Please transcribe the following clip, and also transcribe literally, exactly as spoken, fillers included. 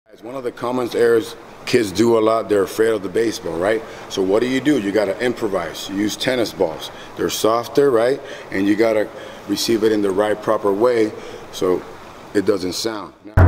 One of the common errors kids do a lot, they're afraid of the baseball, right? So what do you do? You got to improvise. You use tennis balls. They're softer, right? And you got to receive it in the right, proper way so it doesn't sound. Now